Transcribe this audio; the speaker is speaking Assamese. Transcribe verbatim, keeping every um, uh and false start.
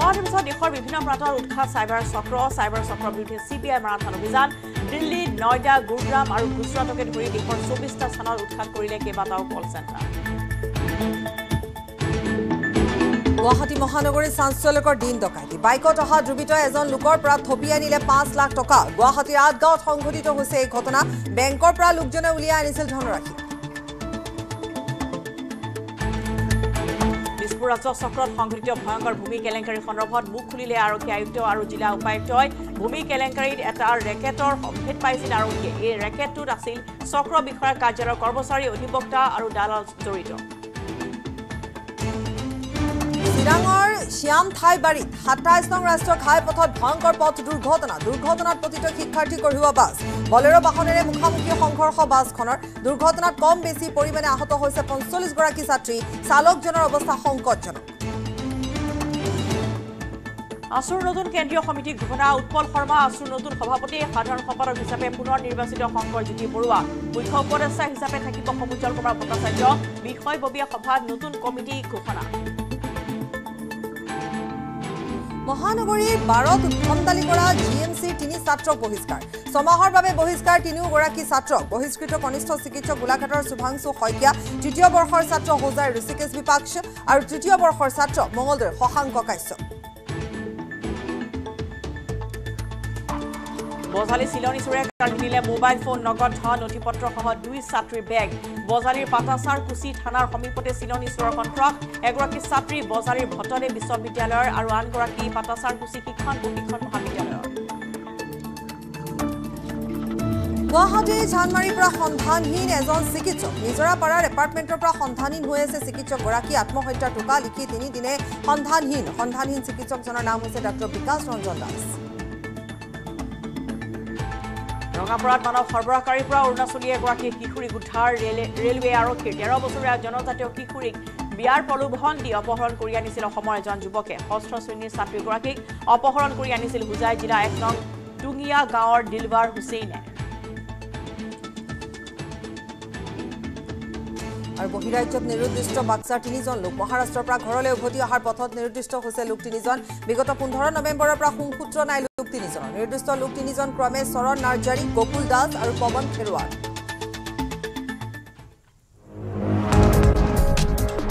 গুৱাহাটীৰ পিছত দেশৰ বিভিন্ন প্ৰান্তত উৎখাত চাইবাৰ চক্ৰ চাইবাৰ চক্ৰৰ বিৰুদ্ধে চি বি আই মাৰাথন অভিযান দিল্লী নয়ডা গুৰুগ্ৰাম আৰু গুজৰাটকে ধৰি দেশৰ চৌবিশটা স্থানত উৎখাত কৰিলে কেইবাটাও কল চেণ্টাৰ গুৱাহাটী মহানগৰীৰ চাঞ্চল্যকৰ দিন ডকাইতি বাইকত অহা দুৰ্বৃত্ত এজন লোকৰ পৰা থপিয়াই নিলে পাঁচ লাখ টকা গুৱাহাটীৰ আঠগাঁৱত সংঘটিত হৈছে এই ঘটনা বেংকৰ পৰা লোকজনে উলিয়াই আনিছিল ধনৰাশি ৰাজ্য চক্ৰত সংঘটিত ভয়ংকৰ ভূমি কেলেংকাৰী সন্দৰ্ভত মুখ খুলিলে আৰক্ষী আয়ুক্ত আৰু জিলা উপায়ুক্তই ভূমি কেলেংকাৰীত এটা ৰেকেটৰ সম্ভেদ পাইছিল আৰক্ষীয়ে এই ৰেকেটটোত আছিল চক্ৰ বিষয়াৰ কাৰ্যালয়ৰ কৰ্মচাৰী অধিবক্তা আৰু দালাল জড়িত চিৰাঙৰ শ্যামঠাইবাৰীত সাতাইশ নং ৰাষ্ট্ৰীয় ঘাইপথত ভয়ংকৰ পথ দুৰ্ঘটনা দুৰ্ঘটনাত পতিত শিক্ষাৰ্থী কঢ়িওৱা বাছ বলেৰো বাহনেৰে মুখামুখি সংঘৰ্ষ বাছখনৰ দুৰ্ঘটনাত কম বেছি পৰিমাণে আহত হৈছে পঞ্চল্লিশ গৰাকী ছাত্ৰী চালকজনৰ অৱস্থা সংকটজনক আসুৰ নতুন কেন্দ্ৰীয় সমিতি ঘোষণা উৎপল শৰ্মা আসুৰ নতুন সভাপতি সাধাৰণ সম্পাদক হিচাপে পুনৰ নিৰ্বাচিত শংকৰ জ্যোতি বৰুৱা মুখ্য উপদেষ্টা হিচাপে থাকিব সমুজ্জ্বল কুমাৰ ভট্টাচাৰ্য বিষয়ববীয়া সভাত নতুন কমিটি ঘোষণা মহানগৰীৰ বাৰত উৎখন্দালি কৰা জি এম চিৰ তিনি ছাত্ৰক বহিষ্কাৰ ছমাহৰ বাবে বহিষ্কাৰ তিনিওগৰাকী ছাত্ৰক বহিষ্কৃত কনিষ্ঠ চিকিৎসক গোলাঘাটৰ শুভাংশু শইকীয়া তৃতীয় বৰ্ষৰ ছাত্ৰ হোজাই ঋষিকেশ বিপাক্ষ আৰু তৃতীয় বৰ্ষৰ ছাত্ৰ মঙলদৈৰ শশাংক কাশ্যপ বজালী চিলনী চুৰে কাঢ়ি নিলে মোবাইল ফোন নগদ ধন নথিপত্ৰ সহ দুই ছাত্ৰীৰ বেগ বজালীৰ পাটাচাৰ কুচি থানাৰ সমীপতে চিলনী চুৰৰ সন্ত্ৰাস এগৰাকী ছাত্ৰী বজালীৰ ভট্টদেৱ বিশ্ববিদ্যালয়ৰ আৰু আনগৰাকী পাটাচাৰ কুচি শিক্ষণ প্ৰশিক্ষণ মহাবিদ্যালয়ৰ গুৱাহাটীৰ ঝানমাৰীৰ পৰা সন্ধানহীন এজন চিকিৎসক নিজৰাপাৰাৰ এপাৰ্টমেণ্টৰ পৰা সন্ধানহীন হৈ আছে চিকিৎসকগৰাকী আত্মহত্যাৰ টোকা লিখি তিনিদিনে সন্ধানহীন সন্ধানহীন চিকিৎসকজনৰ নাম হৈছে ডক্টৰ বিকাশ ৰঞ্জন দাস ৰঙাপাৰাত মানৱ সৰবৰাহকাৰীৰ পৰা অৰুণাচলী এগৰাকী কিশোৰীক উদ্ধাৰ ৰেলৱে আৰক্ষীৰ তেৰ বছৰীয়া জনজাতীয় কিশোৰীক বিয়াৰ প্ৰলোভন দি অপহৰণ কৰি আনিছিল অসমৰ এজন যুৱকে ষষ্ঠ শ্ৰেণীৰ ছাত্ৰীগৰাকীক অপহৰণ কৰি আনিছিল হুজাই জিলা এক নং টুঙিয়া গাঁৱৰ দিলৱাৰ হুছেইনে আৰু বহিৰাজ্যত নিৰুদ্দিষ্ট বাক্সাৰ তিনিজন লোক মহাৰাষ্ট্ৰৰ পৰা ঘৰলৈ উভতি অহাৰ পথত নিৰুদ্দিষ্ট হৈছে লোক তিনিজন বিগত পোন্ধৰ নৱেম্বৰৰ পৰা সংসূত্ৰ নাই লোক তিনিজনৰ নিৰুদ্দিষ্ট লোক তিনিজন ক্ৰমে চৰণ নাৰ্জাৰী গোকুল দাস আৰু পৱন খেৰুৱাৰ